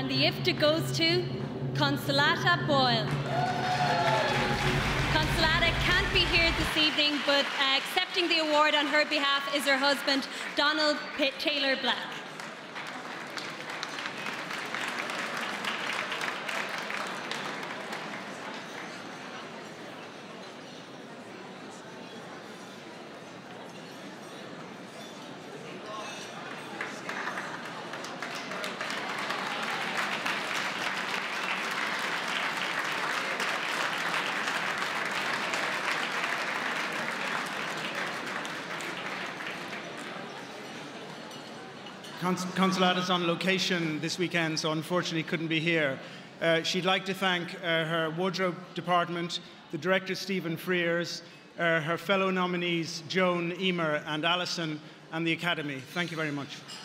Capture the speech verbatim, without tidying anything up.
And the I F T A goes to Consolata Boyle. Consolata can't be here this evening, but uh, accepting the award on her behalf is her husband, Donald P Taylor Black. Consolata's on location this weekend, so unfortunately couldn't be here. Uh, she'd like to thank uh, her wardrobe department, the director Stephen Frears, uh, her fellow nominees Joan, Emer and Alison, and the Academy. Thank you very much.